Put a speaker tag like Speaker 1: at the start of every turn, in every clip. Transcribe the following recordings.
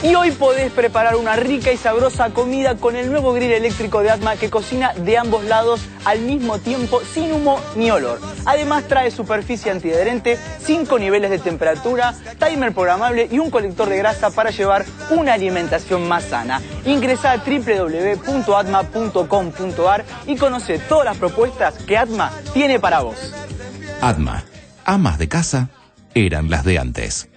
Speaker 1: Y hoy podés preparar una rica y sabrosa comida con el nuevo grill eléctrico de Atma que cocina de ambos lados al mismo tiempo sin humo ni olor. Además trae superficie antiadherente, 5 niveles de temperatura, timer programable y un colector de grasa para llevar una alimentación más sana. Ingresa a www.atma.com.ar y conoce todas las propuestas que Atma tiene para vos.
Speaker 2: Atma, amas de casa eran las de antes.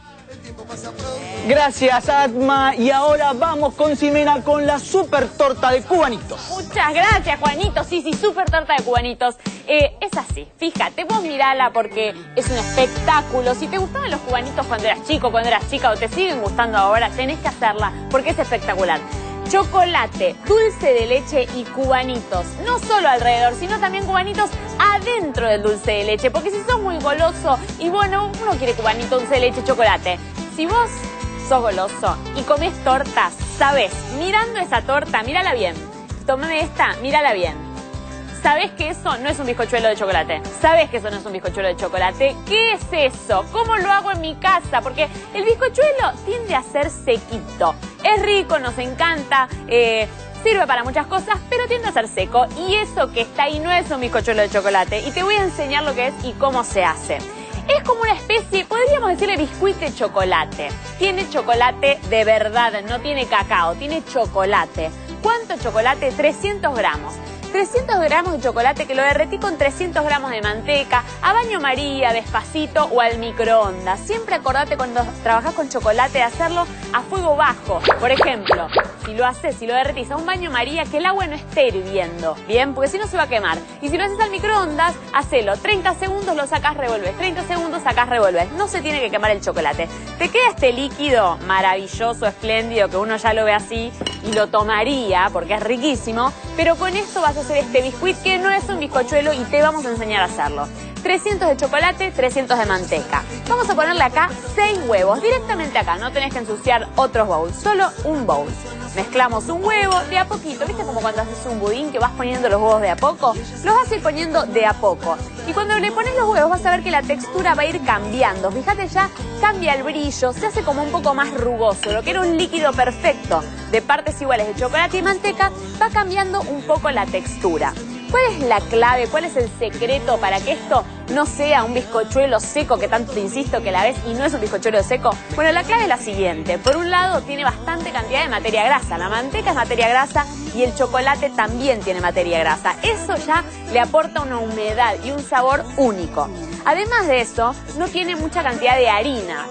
Speaker 1: Gracias, Atma. Y ahora vamos con Ximena con la super torta de cubanitos.
Speaker 3: Muchas gracias, Juanito. Sí, super torta de cubanitos. Es así, fíjate, vos mirala porque es un espectáculo. Si te gustaban los cubanitos cuando eras chico, cuando eras chica o te siguen gustando ahora, tenés que hacerla porque es espectacular. Chocolate, dulce de leche y cubanitos. No solo alrededor, sino también cubanitos adentro del dulce de leche. Porque si sos muy goloso y bueno, uno quiere cubanito, dulce de leche, chocolate. Si vos sos goloso y comés tortas, sabés, mirando esa torta, mírala bien. Tómame esta, mírala bien. ¿Sabés que eso no es un bizcochuelo de chocolate? ¿Sabés que eso no es un bizcochuelo de chocolate? ¿Qué es eso? ¿Cómo lo hago en mi casa? Porque el bizcochuelo tiende a ser sequito. Es rico, nos encanta, sirve para muchas cosas, pero tiende a ser seco. Y eso que está ahí no es un bizcochuelo de chocolate. Y te voy a enseñar lo que es y cómo se hace. Es como una especie, podríamos decirle biscuit de chocolate. Tiene chocolate de verdad, no tiene cacao, tiene chocolate. ¿Cuánto chocolate? 300 gramos. 300 gramos de chocolate que lo derretí con 300 gramos de manteca, a baño María, despacito o al microondas. Siempre acordate cuando trabajás con chocolate de hacerlo a fuego bajo. Por ejemplo, si lo derretís a un baño María, que el agua no esté hirviendo, ¿bien? Porque si no se va a quemar. Y si lo haces al microondas, hacelo 30 segundos, lo sacás, revolves. 30 segundos, sacás, revolves. No se tiene que quemar el chocolate. Te queda este líquido maravilloso, espléndido, que uno ya lo ve así y lo tomaría porque es riquísimo, pero con esto vas a hacer este biscuit que no es un bizcochuelo y te vamos a enseñar a hacerlo. 300 de chocolate, 300 de manteca. Vamos a ponerle acá 6 huevos, directamente acá, no tenés que ensuciar otros bowls, solo un bowl. Mezclamos un huevo de a poquito, ¿viste como cuando haces un budín que vas poniendo los huevos de a poco? Los vas a ir poniendo de a poco. Y cuando le pones los huevos vas a ver que la textura va a ir cambiando. Fíjate ya, cambia el brillo, se hace como un poco más rugoso. Lo que era un líquido perfecto de partes iguales de chocolate y manteca va cambiando un poco la textura. ¿Cuál es la clave? ¿Cuál es el secreto para que esto no sea un bizcochuelo seco, que tanto te insisto que la ves y no es un bizcochuelo seco? Bueno, la clave es la siguiente. Por un lado, tiene bastante cantidad de materia grasa. La manteca es materia grasa y el chocolate también tiene materia grasa. Eso ya le aporta una humedad y un sabor único. Además de eso, no tiene mucha cantidad de harina.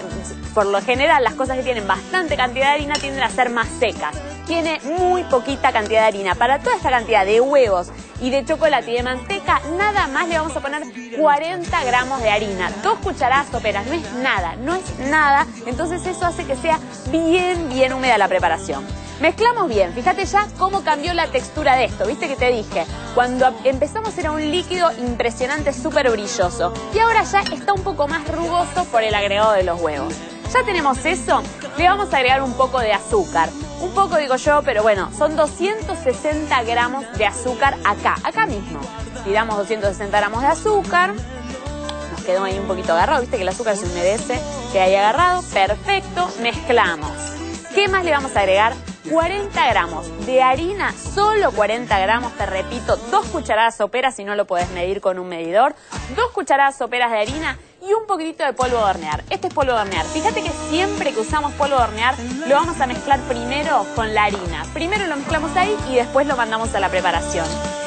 Speaker 3: Por lo general, las cosas que tienen bastante cantidad de harina tienden a ser más secas. Tiene muy poquita cantidad de harina. Para toda esta cantidad de huevos y de chocolate y de manteca, nada más le vamos a poner 40 gramos de harina. 2 cucharadas soperas, no es nada. Entonces eso hace que sea bien húmeda la preparación. Mezclamos bien, fíjate ya cómo cambió la textura de esto, viste que te dije, cuando empezamos era un líquido impresionante, súper brilloso, y ahora ya está un poco más rugoso por el agregado de los huevos. Ya tenemos eso, le vamos a agregar un poco de azúcar, un poco digo yo, pero bueno, son 260 gramos de azúcar acá mismo. Tiramos 260 gramos de azúcar, nos quedó ahí un poquito agarrado, viste que el azúcar se humedece, queda ahí agarrado, perfecto, mezclamos. ¿Qué más le vamos a agregar? 40 gramos de harina, solo 40 gramos, te repito, 2 cucharadas soperas si no lo podés medir con un medidor, 2 cucharadas soperas de harina y un poquitito de polvo de hornear. Este es polvo de hornear. Fíjate que siempre que usamos polvo de hornear lo vamos a mezclar primero con la harina. Primero lo mezclamos ahí y después lo mandamos a la preparación.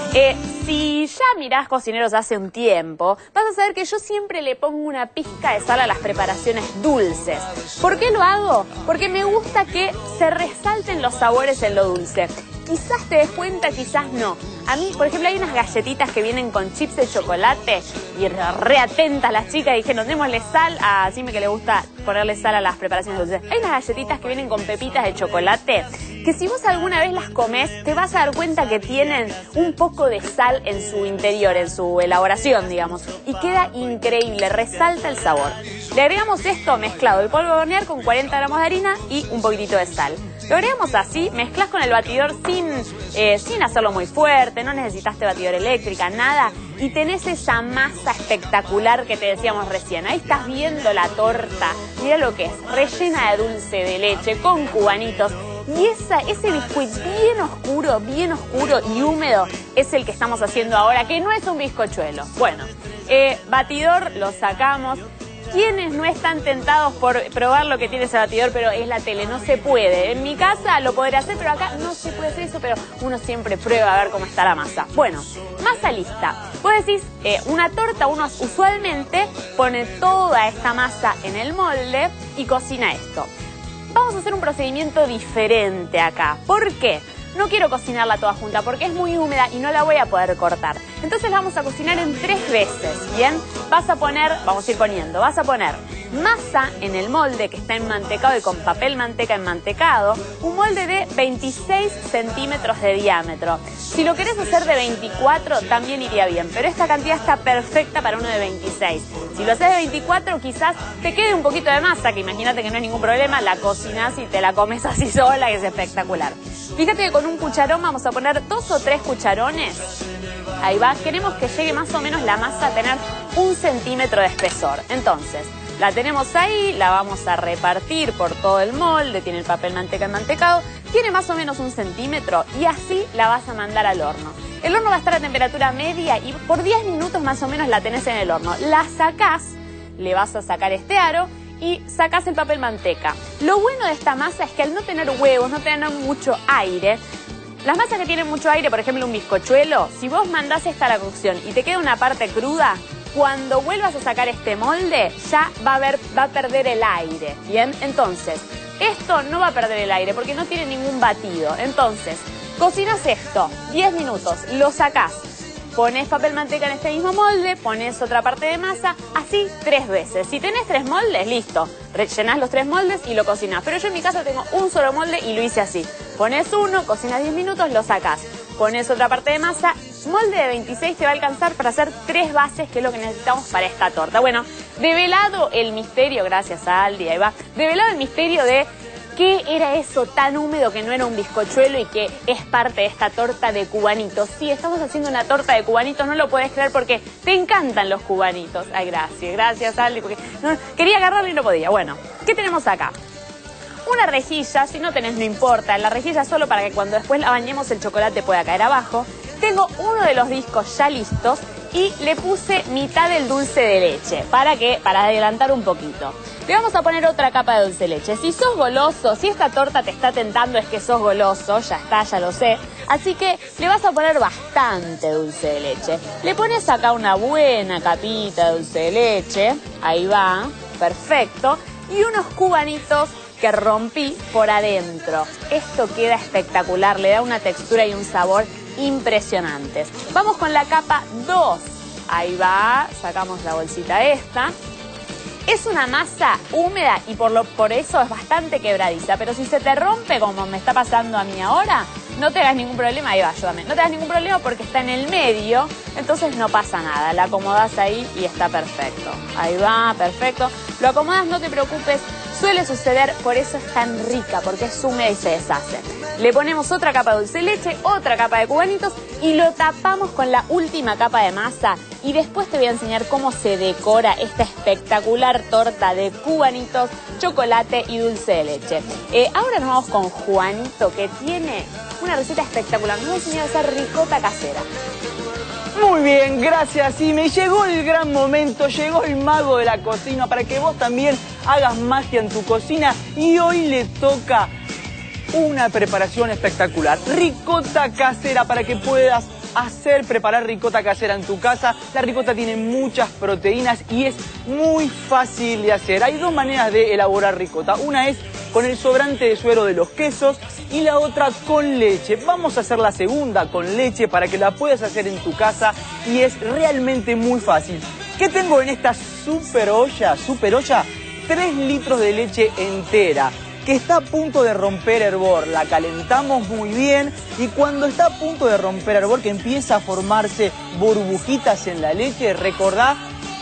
Speaker 3: Si ya mirás Cocineros hace un tiempo, vas a saber que yo siempre le pongo una pizca de sal a las preparaciones dulces. ¿Por qué lo hago? Porque me gusta que se resalten los sabores en lo dulce. Quizás te des cuenta, quizás no. A mí, por ejemplo, hay unas galletitas que vienen con chips de chocolate y re atentas las chicas dijeron, démosle sal a Sime que le gusta ponerle sal a las preparaciones dulces. Hay unas galletitas que vienen con pepitas de chocolate que si vos alguna vez las comés te vas a dar cuenta que tienen un poco de sal en su interior, en su elaboración, digamos. Y queda increíble, resalta el sabor. Le agregamos esto mezclado, el polvo de hornear con 40 gramos de harina y un poquitito de sal. Lo agregamos así, mezclas con el batidor sin hacerlo muy fuerte, no necesitaste batidor eléctrica, nada. Y tenés esa masa espectacular que te decíamos recién. Ahí estás viendo la torta, mira lo que es, rellena de dulce de leche con cubanitos. Y ese biscuit bien oscuro y húmedo es el que estamos haciendo ahora, que no es un bizcochuelo. Bueno, batidor lo sacamos. ¿Quiénes no están tentados por probar lo que tiene ese batidor, pero es la tele? No se puede. En mi casa lo podría hacer, pero acá no se puede hacer eso, pero uno siempre prueba a ver cómo está la masa. Bueno, masa lista. Vos decís, una torta, uno usualmente pone toda esta masa en el molde y cocina esto. Vamos a hacer un procedimiento diferente acá. ¿Por qué? No quiero cocinarla toda junta porque es muy húmeda y no la voy a poder cortar. Entonces la vamos a cocinar en 3 veces, ¿bien? Vas a poner masa en el molde que está enmantecado y con papel manteca enmantecado, un molde de 26 centímetros de diámetro. Si lo querés hacer de 24 también iría bien, pero esta cantidad está perfecta para uno de 26. Si lo haces de 24 quizás te quede un poquito de masa, que imagínate que no es ningún problema, la cocinás y te la comes así sola, que es espectacular. Fíjate que con un cucharón vamos a poner 2 o 3 cucharones. Ahí va, queremos que llegue más o menos la masa a tener 1 centímetro de espesor. Entonces, la tenemos ahí, la vamos a repartir por todo el molde, tiene el papel manteca enmantecado, tiene más o menos 1 centímetro y así la vas a mandar al horno. El horno va a estar a temperatura media y por 10 minutos más o menos la tenés en el horno. La sacás, le vas a sacar este aro y sacás el papel manteca. Lo bueno de esta masa es que al no tener huevos, no tener mucho aire, las masas que tienen mucho aire, por ejemplo un bizcochuelo, si vos mandás esta a la cocción y te queda una parte cruda, cuando vuelvas a sacar este molde ya va a perder el aire, ¿bien? Entonces, esto no va a perder el aire porque no tiene ningún batido. Entonces, cocinas esto 10 minutos, lo sacás. Pones papel manteca en este mismo molde, pones otra parte de masa, así 3 veces. Si tenés 3 moldes, listo. Rellenás los 3 moldes y lo cocinás. Pero yo en mi caso tengo un solo molde y lo hice así. Pones uno, cocinas 10 minutos, lo sacás. Pones otra parte de masa. Molde de 26 te va a alcanzar para hacer 3 bases, que es lo que necesitamos para esta torta. Bueno, develado el misterio, gracias a Aldi, ahí va. Develado el misterio de ¿qué era eso tan húmedo que no era un bizcochuelo y que es parte de esta torta de cubanitos? Sí, estamos haciendo una torta de cubanitos, no lo podés creer porque te encantan los cubanitos. Ay, gracias Aldi, porque no, quería agarrarlo y no podía. Bueno, ¿qué tenemos acá? Una rejilla, si no tenés no importa, la rejilla solo para que cuando después la bañemos el chocolate pueda caer abajo. Tengo uno de los discos ya listos y le puse mitad del dulce de leche para adelantar un poquito. Le vamos a poner otra capa de dulce de leche. Si sos goloso, si esta torta te está tentando es que sos goloso, ya está, ya lo sé. Así que le vas a poner bastante dulce de leche. Le pones acá una buena capita de dulce de leche. Ahí va, perfecto. Y unos cubanitos que rompí por adentro. Esto queda espectacular, le da una textura y un sabor impresionantes. Vamos con la capa 2. Ahí va, sacamos la bolsita esta. Es una masa húmeda y por eso es bastante quebradiza, pero si se te rompe como me está pasando a mí ahora, no te hagas ningún problema, ahí va, ayúdame. No te hagas ningún problema porque está en el medio, entonces no pasa nada. La acomodas ahí y está perfecto. Ahí va, perfecto. Lo acomodas, no te preocupes. Suele suceder, por eso es tan rica, porque es húmeda y se deshace. Le ponemos otra capa de dulce de leche, otra capa de cubanitos y lo tapamos con la última capa de masa. Y después te voy a enseñar cómo se decora esta espectacular torta de cubanitos, chocolate y dulce de leche. Ahora nos vamos con Juanito, que tiene una receta espectacular. Nos va a enseñar a hacer ricota casera.
Speaker 1: Muy bien, gracias. Y me llegó el gran momento, llegó el mago de la cocina para que vos también hagas magia en tu cocina. Y hoy le toca una preparación espectacular, ricota casera, para que puedas preparar ricota casera en tu casa. La ricota tiene muchas proteínas y es muy fácil de hacer. Hay 2 maneras de elaborar ricota. Una es con el sobrante de suero de los quesos y la otra con leche. Vamos a hacer la segunda con leche para que la puedas hacer en tu casa y es realmente muy fácil. ¿Qué tengo en esta super olla? 3 litros de leche entera, que está a punto de romper hervor. La calentamos muy bien y cuando está a punto de romper hervor, que empieza a formarse burbujitas en la leche, recordá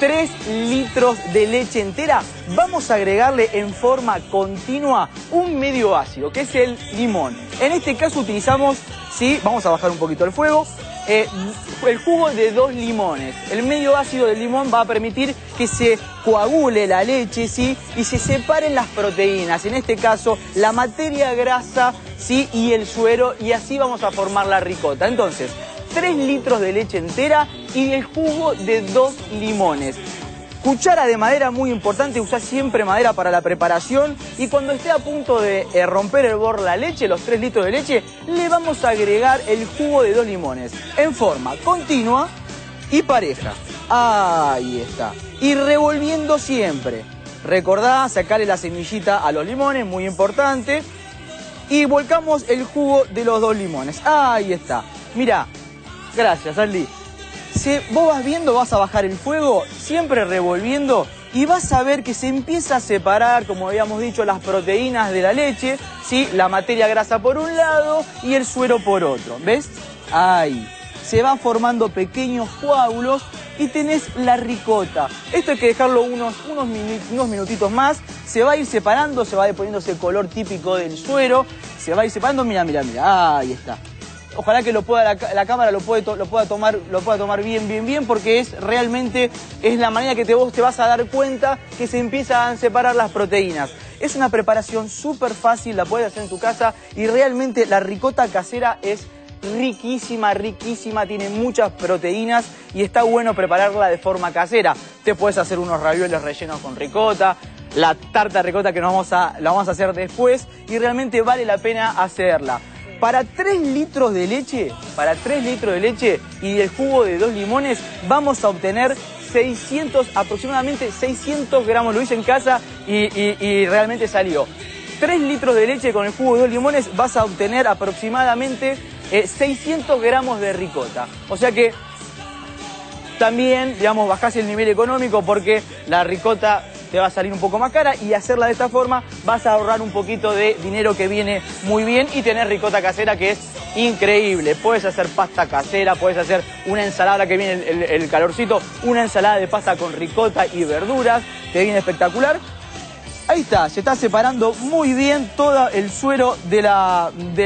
Speaker 1: 3 litros de leche entera, vamos a agregarle en forma continua un medio ácido, que es el limón. En este caso utilizamos, ¿sí? Vamos a bajar un poquito el fuego, el jugo de 2 limones. El medio ácido del limón va a permitir que se coagule la leche, ¿sí? Y se separen las proteínas, en este caso la materia grasa, ¿sí? Y el suero, y así vamos a formar la ricota. Entonces, 3 litros de leche entera y el jugo de 2 limones. Cuchara de madera, muy importante, usar siempre madera para la preparación. Y cuando esté a punto de romper el borde la leche, los 3 litros de leche, le vamos a agregar el jugo de 2 limones en forma continua y pareja. Ahí está. Y revolviendo siempre. Recordá sacarle la semillita a los limones, muy importante. Y volcamos el jugo de los 2 limones. Ahí está. Mirá. Gracias, Aldi. Si vos vas viendo, vas a bajar el fuego, siempre revolviendo, y vas a ver que se empieza a separar, como habíamos dicho, las proteínas de la leche, ¿sí? La materia grasa por un lado y el suero por otro. ¿Ves? Ahí. Se van formando pequeños coágulos y tenés la ricota. Esto hay que dejarlo unos minutitos más. Se va a ir separando, se va a ir poniendo ese color típico del suero. Se va a ir separando, mira. Ahí está. Ojalá que la cámara lo pueda tomar bien, porque realmente es la manera que vos te vas a dar cuenta que se empiezan a separar las proteínas. Es una preparación súper fácil, la puedes hacer en tu casa y realmente la ricota casera es riquísima, tiene muchas proteínas y está bueno prepararla de forma casera. Te puedes hacer unos ravioles rellenos con ricota, la tarta de ricota que la vamos a hacer después y realmente vale la pena hacerla. Para 3 litros de leche, y el jugo de 2 limones, vamos a obtener aproximadamente 600 gramos. Lo hice en casa y realmente salió. 3 litros de leche con el jugo de 2 limones vas a obtener aproximadamente 600 gramos de ricota. O sea que también, digamos, bajás el nivel económico porque la ricota te va a salir un poco más cara y hacerla de esta forma vas a ahorrar un poquito de dinero que viene muy bien y tener ricota casera que es increíble. Puedes hacer pasta casera, puedes hacer una ensalada, que viene el calorcito, una ensalada de pasta con ricota y verduras, que viene espectacular. Ahí está, se está separando muy bien todo el suero de la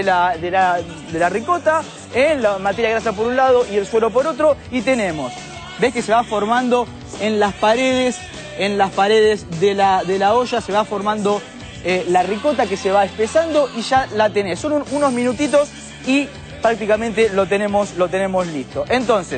Speaker 1: ricota, la materia grasa por un lado y el suero por otro, y tenemos, ves que se va formando en las paredes de la olla, se va formando la ricota que se va espesando y ya la tenés. Son unos minutitos y prácticamente lo tenemos listo. Entonces,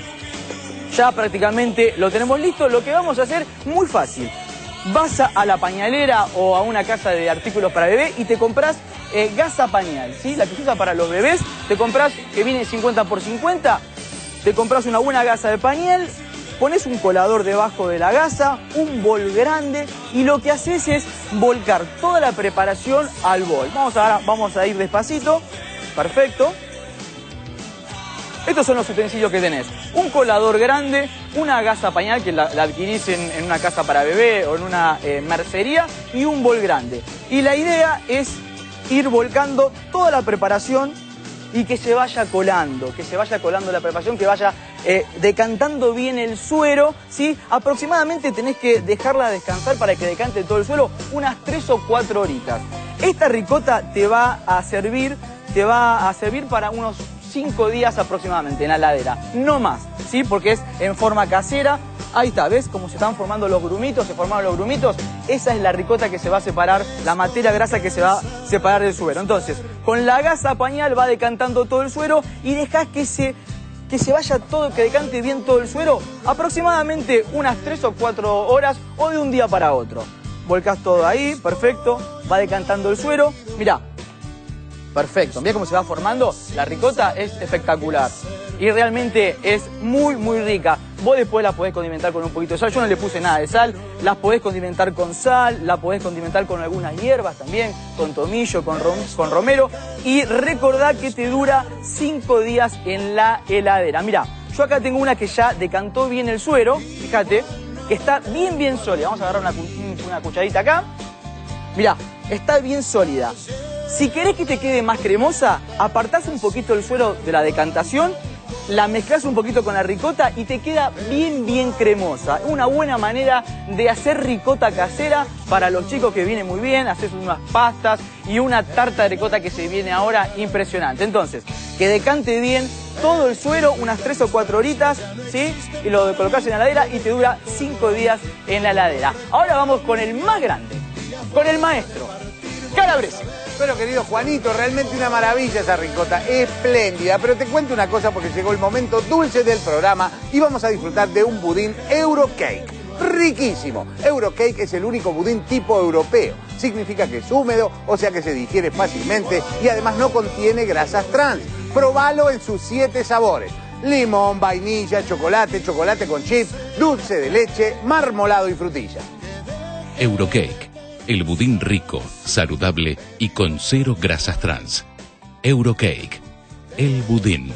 Speaker 1: ya prácticamente lo tenemos listo. Lo que vamos a hacer, muy fácil. Vas a la pañalera o a una casa de artículos para bebé y te compras gasa pañal, ¿sí? La que se usa para los bebés, te compras, que viene 50 por 50, te compras una buena gasa de pañal. Pones un colador debajo de la gasa, un bol grande y lo que haces es volcar toda la preparación al bol. Vamos a ir despacito. Perfecto. Estos son los utensilios que tenés. Un colador grande, una gasa pañal que la adquirís en una casa para bebé o en una mercería y un bol grande. Y la idea es ir volcando toda la preparación y que se vaya colando la preparación, que vaya decantando bien el suero, ¿sí? Aproximadamente tenés que dejarla descansar para que decante todo el suero unas 3 o 4 horitas. Esta ricota te va a servir para unos 5 días aproximadamente en la heladera, no más, ¿sí? Porque es en forma casera. Ahí está, ¿ves cómo se están formando los grumitos? Se formaron los grumitos. Esa es la ricota que se va a separar, la materia grasa que se va a separar del suero. Entonces, con la gasa pañal va decantando todo el suero y dejás que se vaya todo, que decante bien todo el suero, aproximadamente unas 3 o 4 horas o de un día para otro. Volcás todo ahí, perfecto, va decantando el suero. Mirá, perfecto, mirá cómo se va formando. La ricota es espectacular y realmente es muy rica. Vos después la podés condimentar con un poquito de sal. Yo no le puse nada de sal. Las podés condimentar con sal, la podés condimentar con algunas hierbas también, con tomillo, con romero. Y recordá que te dura 5 días en la heladera. Mirá, yo acá tengo una que ya decantó bien el suero. Fíjate, que está bien sólida. Vamos a agarrar una cucharita acá. Mirá, está bien sólida. Si querés que te quede más cremosa, apartás un poquito el suero de la decantación, la mezclas un poquito con la ricota y te queda bien cremosa. Una buena manera de hacer ricota casera para los chicos, que viene muy bien. Haces unas pastas y una tarta de ricota que se viene ahora impresionante. Entonces, que decante bien todo el suero, unas 3 o 4 horitas, ¿sí? Y lo colocas en la heladera y te dura 5 días en la heladera. Ahora vamos con el más grande, con el maestro, Calabrese.
Speaker 4: Bueno, querido Juanito, realmente una maravilla esa ricota, espléndida. Pero te cuento una cosa porque llegó el momento dulce del programa y vamos a disfrutar de un budín Eurocake. Riquísimo. Eurocake es el único budín tipo europeo. Significa que es húmedo, o sea que se digiere fácilmente y además no contiene grasas trans. Probalo en sus 7 sabores. Limón, vainilla, chocolate, chocolate con chips, dulce de leche, marmolado y frutilla.
Speaker 2: Eurocake, el budín rico, saludable y con 0 grasas trans. Eurocake, el budín.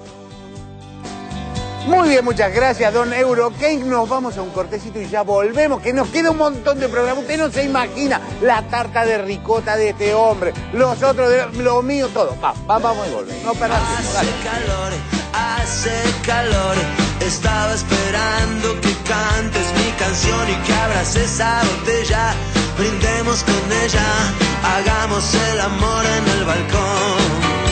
Speaker 4: Muy bien, muchas gracias, don Eurocake. Nos vamos a un cortecito y ya volvemos, que nos queda un montón de programas. Usted no se imagina la tarta de ricota de este hombre, los otros, lo mío, todo. Vamos y volvemos. No perdamos tiempo, dale.
Speaker 5: Hace calor, estaba esperando que cantes mi canción y que abras esa botella. Brindemos con ella, hagamos el amor en el balcón.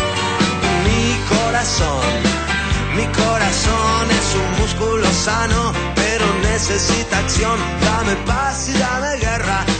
Speaker 5: Mi corazón es un músculo sano, pero necesita acción. Dame paz y dame guerra,